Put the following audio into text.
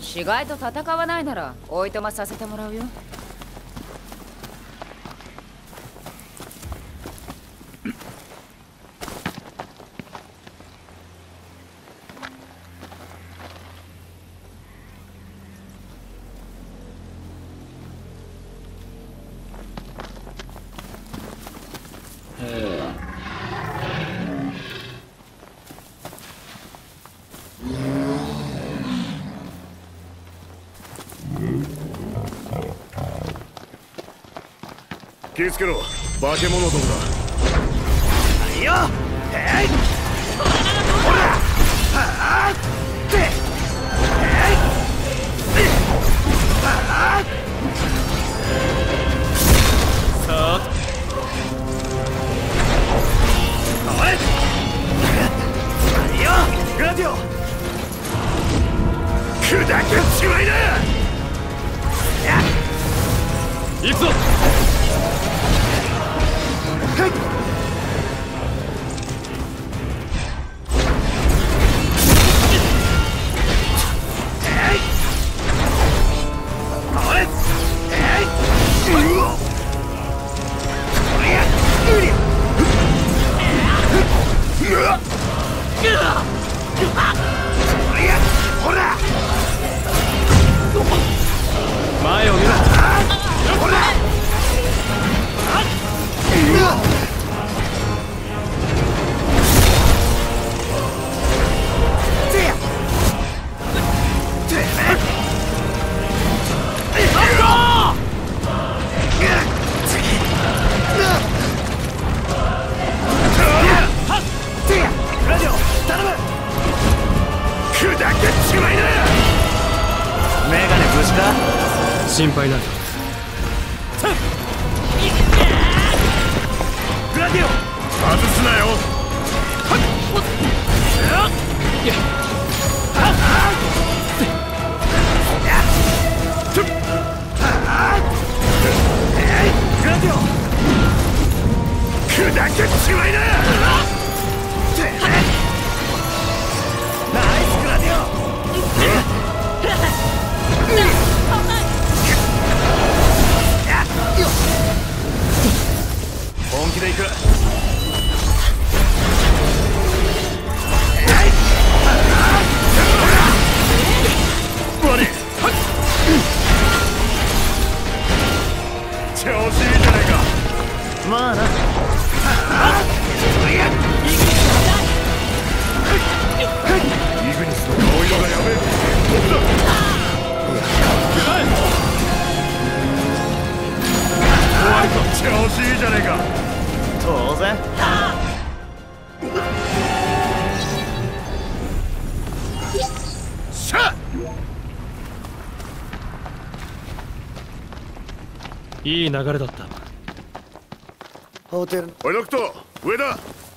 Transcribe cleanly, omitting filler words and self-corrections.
死骸と戦わないならおいとまさせてもらうよ。 気をつけろ、化け物どもだ。 いいよ。へい。ほら。はあ。で。へい。はあ。さあ。おい。いいよ。グラディオ。砕けちまいな。行くぞ。前を見ろ。ほら。心配ない。グラディオ、外すなよ。グラディオ、砕けちまいな。ナイスグラディオ。本気で行く。悪い。調子いいじゃないか。まあな。イグニスの顔色がやべえ。調子いいじゃねえか。当然。しゃっ。いい流れだった。ホテル。おいドクトー、上だ。